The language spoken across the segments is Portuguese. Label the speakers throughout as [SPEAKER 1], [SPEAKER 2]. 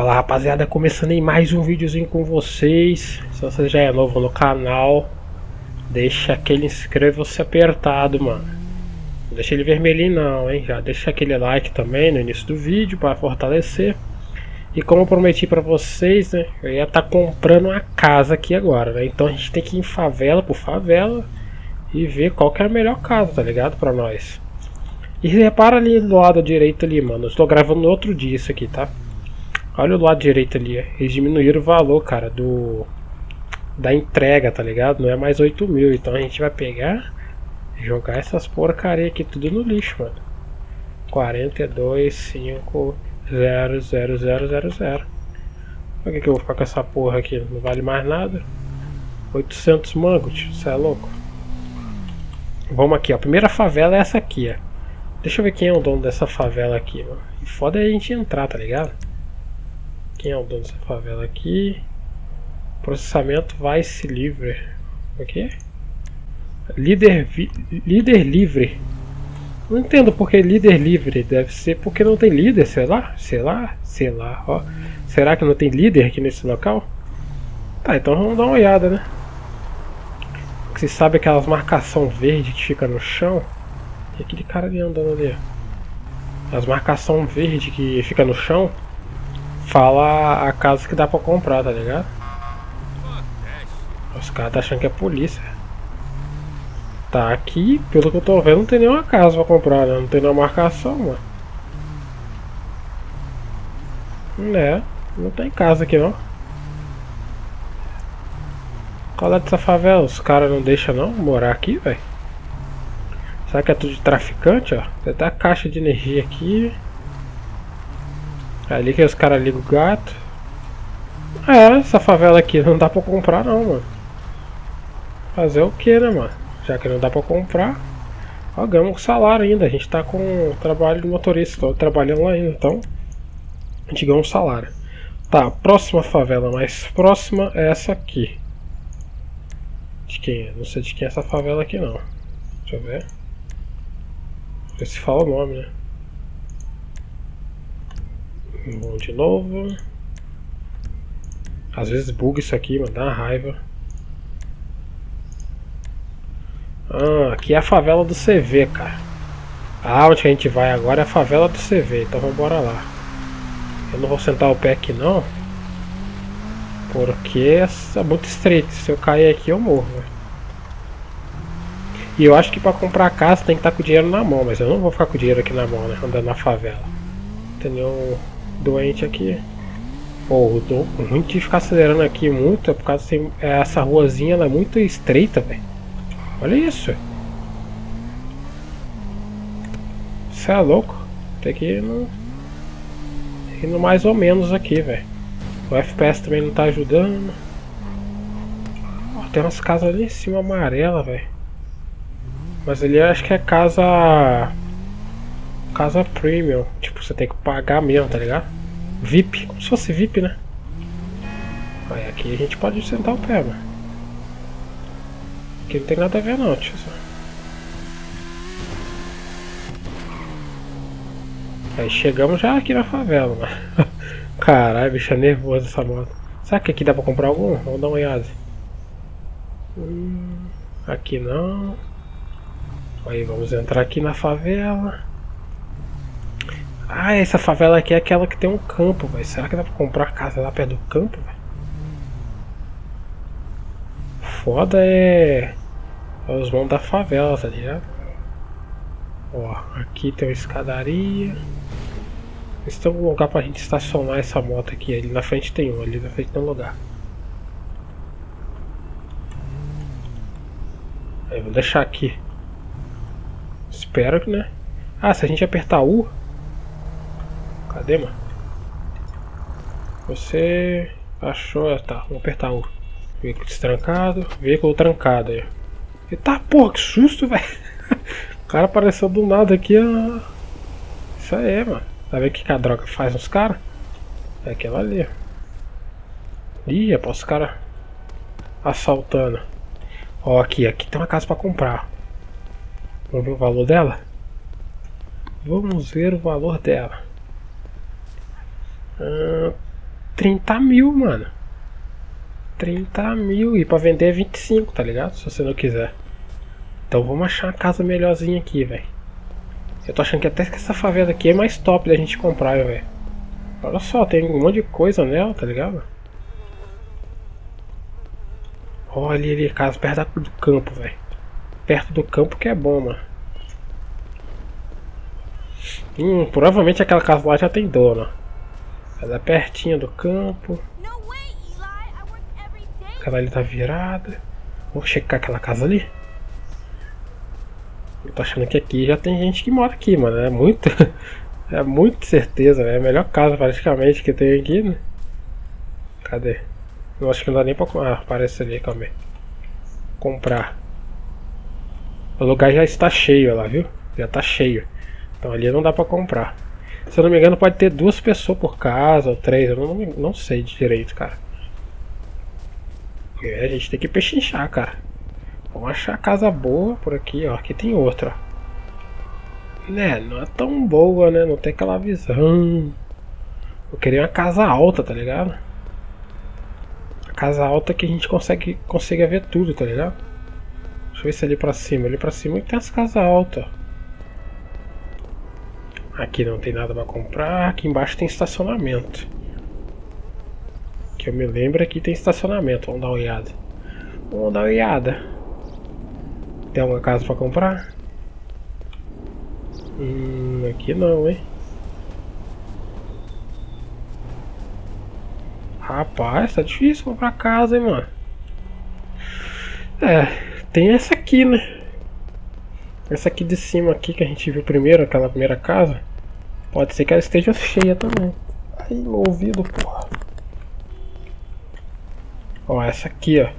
[SPEAKER 1] Fala rapaziada, começando em mais um videozinho com vocês. Se você já é novo no canal, deixa aquele inscreva-se apertado, mano. Não deixa ele vermelhinho não, hein. Já deixa aquele like também no início do vídeo para fortalecer. E como eu prometi pra vocês, né, eu ia estar comprando uma casa aqui agora, né. Então a gente tem que ir em favela por favela e ver qual que é a melhor casa, tá ligado, pra nós. E repara ali do lado direito ali, mano. Eu estou gravando no outro dia isso aqui, tá? Olha o lado direito ali. Eles diminuíram o valor, cara, da entrega, tá ligado? Não é mais 8 mil. Então a gente vai pegar e jogar essas porcaria aqui tudo no lixo, mano. 42.5.00000. Por que eu vou ficar com essa porra aqui? Não vale mais nada. 800 mangos, você é louco? Vamos aqui, ó. A primeira favela é essa aqui, ó. Deixa eu ver quem é o dono dessa favela aqui, mano. E foda é a gente entrar, tá ligado? Quem é o dono dessa favela aqui? Processamento Vice Livre. O quê? Líder livre. Não entendo porque líder livre. Deve ser porque não tem líder, sei lá. Sei lá, ó. Será que não tem líder aqui nesse local? Tá, então vamos dar uma olhada, né? Você sabe aquelas marcação verde que fica no chão? E aquele cara ali andando ali. As marcação verde que fica no chão fala a casa que dá pra comprar, tá ligado? Os caras tá achando que é polícia. Tá, aqui, pelo que eu tô vendo, não tem nenhuma casa pra comprar, né? Não tem nenhuma marcação, mano. Né, não tem casa aqui não. Qual é dessa favela? Os caras não deixam não morar aqui, velho. Será que é tudo de traficante, ó? Tem até a caixa de energia aqui. Ali que os caras ligam o gato. É, essa favela aqui não dá pra comprar não, mano. Fazer o que, né, mano? Já que não dá pra comprar. Ó, ganhamos salário ainda. A gente tá com trabalho de motorista. Tô trabalhando lá ainda, então a gente ganha um salário. Tá, a próxima favela mais próxima é essa aqui. De quem é? Não sei de quem é essa favela aqui não. Deixa eu ver. Não sei se fala o nome, né? Bom, de novo. Às vezes buga isso aqui, mano, dá uma raiva. Ah, aqui é a favela do CV, cara. Ah, onde que a gente vai agora é a favela do CV, então vamos embora lá. Eu não vou sentar o pé aqui não, porque é muito estreito. Se eu cair aqui eu morro, velho. E eu acho que pra comprar casa tem que estar com o dinheiro na mão, mas eu não vou ficar com o dinheiro aqui na mão, né, andando na favela. Tem nenhum doente aqui. Pô, o ruim de ficar acelerando aqui muito é por causa que essa ruazinha ela é muito estreita, velho. Olha isso. Você é louco. Tem que ir no mais ou menos aqui, velho. O FPS também não tá ajudando. Ó, tem umas casas ali em cima amarela, velho. Mas ali eu acho que é casa premium. Tipo, você tem que pagar mesmo, tá ligado? VIP, como se fosse VIP, né? Aí aqui a gente pode sentar o pé, mano. Aqui não tem nada a ver não, tio. Aí chegamos já aqui na favela, mano. Caralho, bicho, é nervoso essa moto. Será que aqui dá pra comprar algum? Vamos dar uma olhada. Aqui não. Aí vamos entrar aqui na favela. Ah, essa favela aqui é aquela que tem um campo, velho. Será que dá pra comprar casa lá perto do campo, velho? Foda é os mãos da favela, tá ligado? Ó, aqui tem uma escadaria. Se tem algum lugar pra gente estacionar essa moto aqui. Ali na frente tem um, ali na frente tem um lugar. Aí vou deixar aqui. Espero que, né? Ah, se a gente apertar U. Cadê, mano? Você achou? Tá, vamos apertar U. Veículo destrancado, veículo trancado aí. Eita porra, que susto, velho. O cara apareceu do nada aqui. Ó. Isso aí, mano. Tá vendo o que a droga faz nos caras? É aquela ali. Ih, é para os caras assaltando. Ó, aqui tem uma casa pra comprar. Vamos ver o valor dela? Vamos ver o valor dela. 30 mil, mano. 30 mil. E pra vender é 25, tá ligado? Se você não quiser. Então vamos achar uma casa melhorzinha aqui, velho. Eu tô achando que até que essa favela aqui é mais top da gente comprar, velho. Olha só, tem um monte de coisa nela, tá ligado? Olha ali, casa perto do campo, velho. Perto do campo que é bom, mano. Provavelmente aquela casa lá já tem dono. Ela é pertinho do campo. Aquela ali tá virada. Vamos checar aquela casa ali. Eu tô achando que aqui já tem gente que mora aqui, mano. É muito. É muito certeza, né? É a melhor casa praticamente que tem aqui, né? Cadê? Eu acho que não dá nem pra. Ah, aparece ali, calma aí. Comprar. O lugar já está cheio, olha lá, viu? Já tá cheio. Então ali não dá pra comprar. Se eu não me engano, pode ter 2 pessoas por casa ou 3. Eu não sei direito, cara. A gente tem que pechinchar, cara. Vamos achar casa boa por aqui, ó. Aqui tem outra. Né, não é tão boa, né? Não tem aquela visão. Eu queria uma casa alta, tá ligado? A casa alta que a gente consiga ver tudo, tá ligado? Deixa eu ver se ali pra cima. Ali pra cima tem as casas altas. Aqui não tem nada pra comprar. Aqui embaixo tem estacionamento. Que eu me lembro, aqui tem estacionamento. Vamos dar uma olhada. Vamos dar uma olhada. Tem alguma casa pra comprar? Aqui não, hein? Rapaz, tá difícil comprar casa, hein, mano? É, tem essa aqui, né? Essa aqui de cima aqui que a gente viu primeiro, aquela primeira casa. Pode ser que ela esteja cheia também. Ai, meu ouvido, porra. Ó, essa aqui, ó.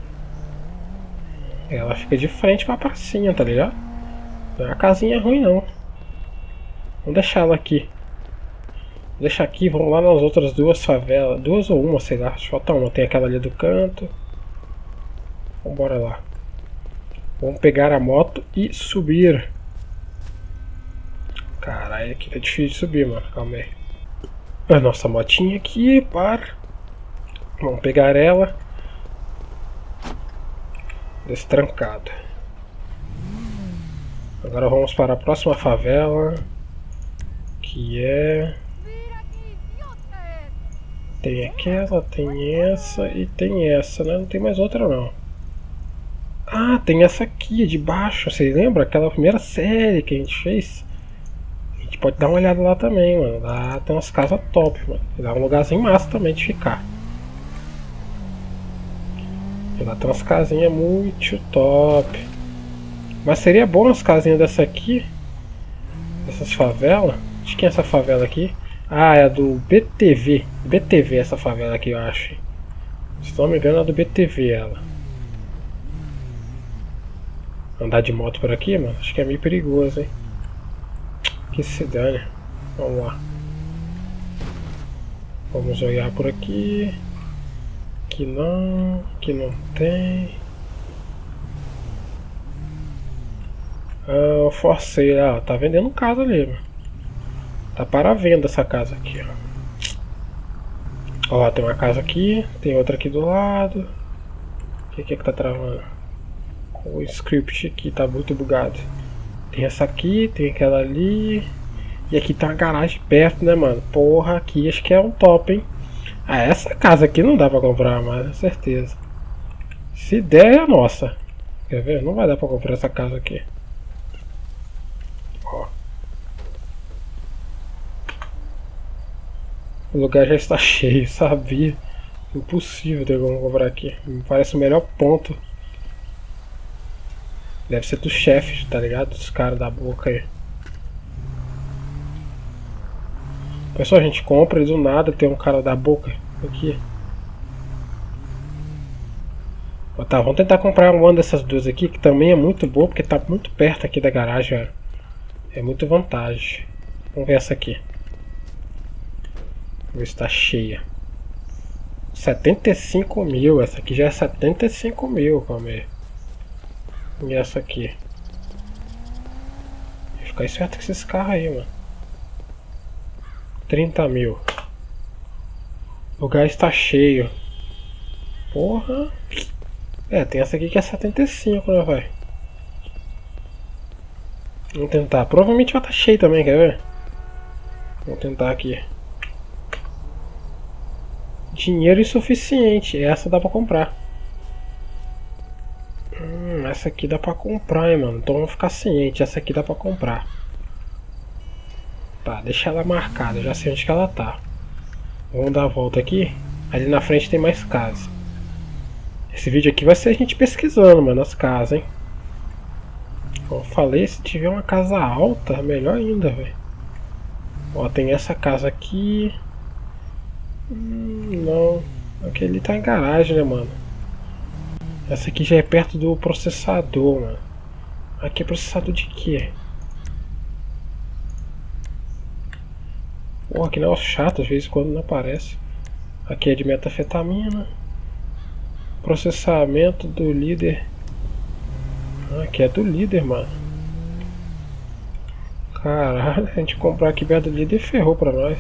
[SPEAKER 1] Ela fica de frente pra pracinha, tá ligado? Não é uma casinha ruim, não. Vamos deixar ela aqui. Deixa aqui, vamos lá nas outras 2 favelas. 2 ou uma, sei lá. Deixa eu faltar uma. Tem aquela ali do canto. Vambora lá. Vamos pegar a moto e subir. Caralho, aqui tá difícil de subir, mano. Calma aí. A nossa motinha aqui, para. Vamos pegar ela. Destrancado. Agora vamos para a próxima favela. Que é... Tem aquela, tem essa e tem essa, né? Não tem mais outra não. Ah, tem essa aqui de baixo. Vocês lembram? Aquela primeira série que a gente fez? A gente pode dar uma olhada lá também, mano. Lá tem umas casas top, mano. Lá é um lugarzinho massa também de ficar. E lá tem umas casinhas muito top. Mas seria bom as casinhas dessa aqui. Dessas favelas. De quem é essa favela aqui? Ah, é a do BTV. BTV essa favela aqui, eu acho. Se não me engano, é a do BTV ela. Andar de moto por aqui, mano, acho que é meio perigoso, hein. Que se dane. Vamos lá. Vamos olhar por aqui. Aqui não tem. Ah, eu forcei. Ah, tá vendendo casa ali, mano. Tá para venda essa casa aqui, ó. Ó, tem uma casa aqui, tem outra aqui do lado. O que é que tá travando? O script aqui tá muito bugado. Tem essa aqui, tem aquela ali. E aqui tá uma garagem perto, né, mano? Porra, aqui acho que é um top, hein? Ah, essa casa aqui não dá pra comprar mais, com certeza. Se der, é nossa. Quer ver? Não vai dar pra comprar essa casa aqui. Ó. O lugar já está cheio, sabia? Impossível ter como comprar aqui. Me parece o melhor ponto. Deve ser dos chefes, tá ligado? Dos caras da boca aí. Pessoal, a gente compra e do nada tem um cara da boca aqui. Tá, vamos tentar comprar uma dessas duas aqui, que também é muito boa, porque tá muito perto aqui da garagem. É muito vantagem. Vamos ver essa aqui. Vamos ver se tá cheia. 75 mil, essa aqui já é 75 mil, calma aí. E essa aqui? Vou ficar esperto com esses carros aí, mano. 30 mil. O gás está cheio. Porra. É, tem essa aqui que é 75, né, velho? Vamos tentar. Provavelmente vai estar cheio também, quer ver? Vamos tentar aqui. Dinheiro insuficiente. Essa dá pra comprar. Essa aqui dá pra comprar, hein, mano. Então vamos ficar ciente. Essa aqui dá pra comprar. Tá, deixa ela marcada. Já sei onde que ela tá. Vamos dar a volta aqui. Ali na frente tem mais casas. Esse vídeo aqui vai ser a gente pesquisando, mano, as casas, hein. Como eu falei, se tiver uma casa alta, melhor ainda, velho. Ó, tem essa casa aqui. Não. Aquele tá em garagem, né, mano. Essa aqui já é perto do processador, mano. Aqui é processador de quê? Porra, que negócio chato, às vezes quando não aparece. Aqui é de metanfetamina. Processamento do líder. Aqui é do líder, mano. Caralho, a gente comprar aqui perto do líder ferrou pra nós.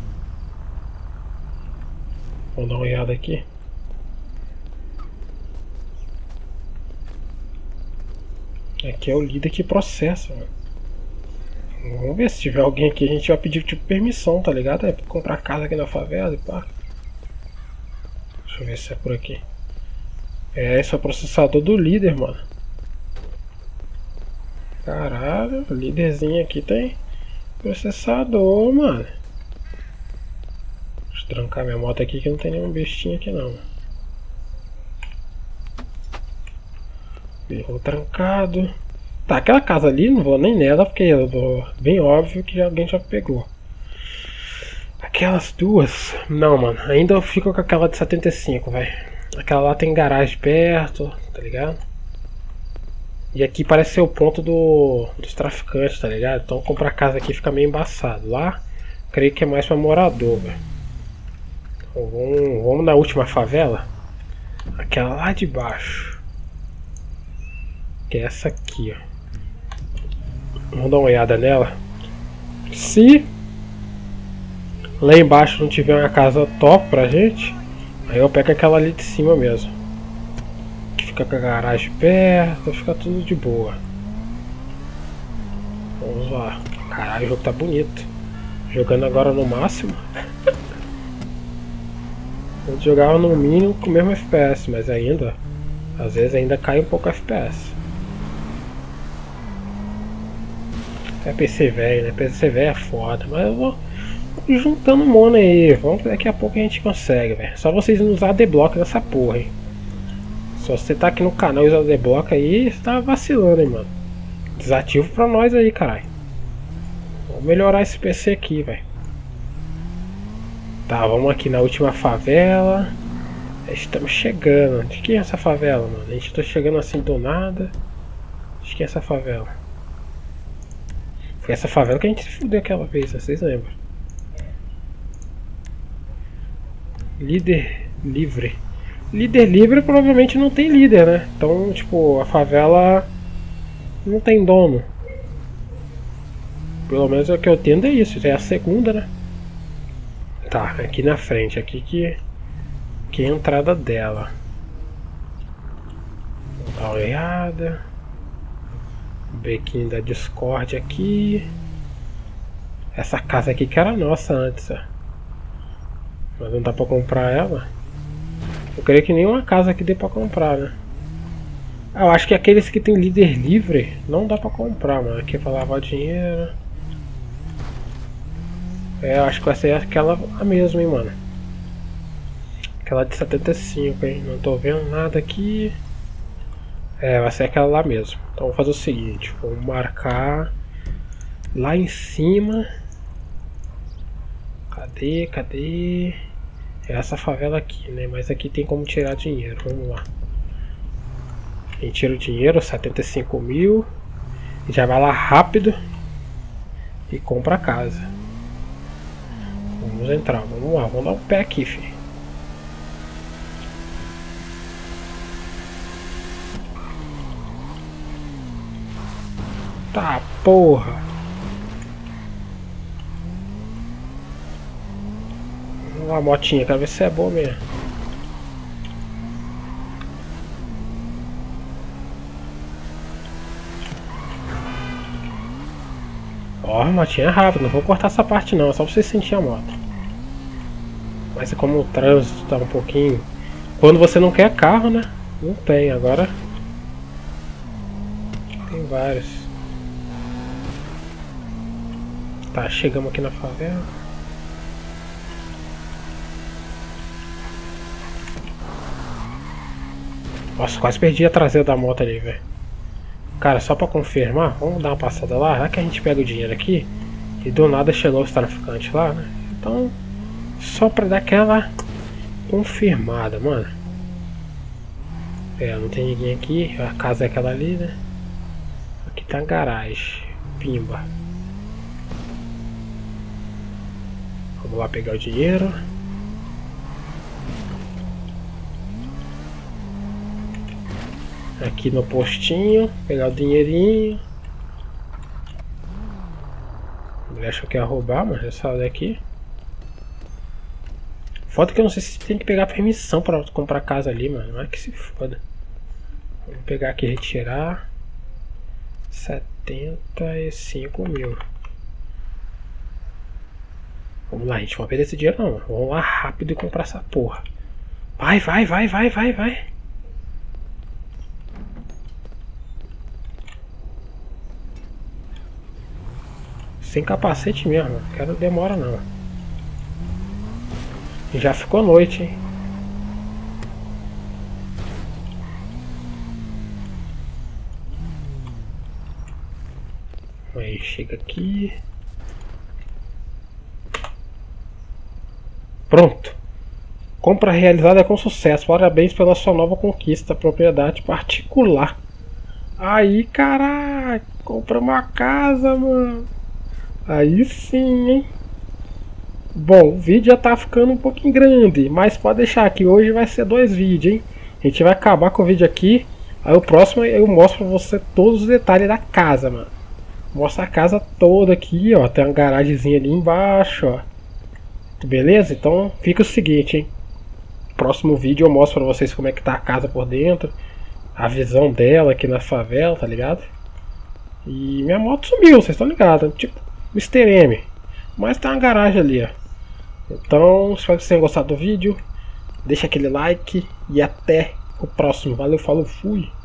[SPEAKER 1] Vamos dar uma olhada aqui. Aqui é o líder que processa, mano. Vamos ver se tiver alguém aqui, a gente vai pedir tipo permissão, tá ligado? É pra comprar casa aqui na favela e pá. Deixa eu ver se é por aqui. É, esse é o processador do líder, mano. Caralho, o líderzinho aqui tem processador, mano. Deixa eu trancar minha moto aqui que não tem nenhum bestinho aqui não. Erro trancado. Tá, aquela casa ali, não vou nem nela porque é bem óbvio que alguém já pegou. Aquelas duas, não, mano, ainda eu fico com aquela de 75, velho. Aquela lá tem garagem perto, tá ligado? E aqui parece ser o ponto dos traficantes, tá ligado? Então comprar casa aqui fica meio embaçado. Lá, creio que é mais pra morador, velho. Então, vamos na última favela. Aquela lá de baixo. Que é essa aqui, ó. Vamos dar uma olhada nela. Se lá embaixo não tiver uma casa top pra gente, aí eu pego aquela ali de cima mesmo. Que fica com a garagem perto, fica tudo de boa. Vamos lá. Caralho, o jogo tá bonito. Jogando agora no máximo. Eu jogava no mínimo com o mesmo FPS, mas ainda, às vezes ainda cai um pouco FPS. É PC velho, né? PC velho é foda, mas eu vou juntando mono aí. Vamos que daqui a pouco a gente consegue, velho. Só vocês não usar adblock nessa porra, hein. Se você tá aqui no canal e usar adblock aí, você tá vacilando, hein, mano. Desativo pra nós aí, caralho. Vamos melhorar esse PC aqui, velho. Tá, vamos aqui na última favela. Estamos chegando. De quem é essa favela, mano? A gente tá chegando assim do nada. De quem é essa favela? Foi essa favela que a gente se fudeu aquela vez, vocês lembram? Líder livre. Líder livre provavelmente não tem líder, né? Então, tipo, a favela não tem dono. Pelo menos é o que eu entendo é isso. É a segunda, né? Tá, aqui na frente, aqui que é a entrada dela. Vou dar uma olhada. Bequinho da Discord aqui. Essa casa aqui que era nossa antes, ó. Mas não dá pra comprar ela. Eu creio que nenhuma casa aqui dê pra comprar, né? Ah, eu acho que aqueles que tem líder livre não dá pra comprar, mano. Aqui é pra lavar dinheiro. É, eu acho que vai ser aquela a mesma, hein, mano. Aquela de 75, hein. Não tô vendo nada aqui. É, vai ser aquela lá mesmo. Então vou fazer o seguinte, vou marcar lá em cima. Cadê? É essa favela aqui, né? Mas aqui tem como tirar dinheiro, vamos lá. A gente tira o dinheiro, 75 mil. E já vai lá rápido e compra a casa. Vamos entrar, vamos lá, vamos dar um pé aqui, filho. Tá, porra. Vamos Olha a motinha, quero ver se é boa mesmo. Ó, a motinha é rápida, não vou cortar essa parte não, é só pra você sentir a moto. Mas como o trânsito tá um pouquinho... Quando você não quer carro, né? Não tem, agora... Tem vários. Tá, chegamos aqui na favela. Nossa, quase perdi a traseira da moto ali, velho. Cara, só pra confirmar, vamos dar uma passada lá. Já que a gente pega o dinheiro aqui e do nada chegou os traficantes lá, né? Então, só pra dar aquela confirmada, mano. É, não tem ninguém aqui. A casa é aquela ali, né? Aqui tá a garagem. Pimba. Vamos lá pegar o dinheiro. Aqui no postinho, pegar o dinheirinho. Ele achou que ia roubar, mas já saiu daqui. Foda que eu não sei se tem que pegar permissão pra comprar casa ali, mano. Não é que se foda. Vamos pegar aqui e retirar. 75 mil. Vamos lá, gente. Vamos perder esse dinheiro não. Vamos lá rápido e comprar essa porra. Vai, vai, vai, vai, vai, vai. Sem capacete mesmo, não quero demora não. E já ficou noite, hein? Aí chega aqui. Pronto. Compra realizada com sucesso. Parabéns pela sua nova conquista. Propriedade particular. Aí, caralho. Compra uma casa, mano. Aí sim, hein? Bom, o vídeo já tá ficando um pouquinho grande, mas pode deixar que hoje vai ser 2 vídeos, hein? A gente vai acabar com o vídeo aqui. Aí o próximo eu mostro pra você todos os detalhes da casa, mano. Mostra a casa toda aqui, ó. Tem uma garagemzinha ali embaixo, ó. Beleza? Então fica o seguinte, hein? Próximo vídeo eu mostro pra vocês como é que tá a casa por dentro. A visão dela aqui na favela, tá ligado? E minha moto sumiu, vocês estão ligados? Tipo Mr. M. Mas tá uma garagem ali, ó. Então, espero que vocês tenham gostado do vídeo. Deixa aquele like e até o próximo. Valeu, falou, fui!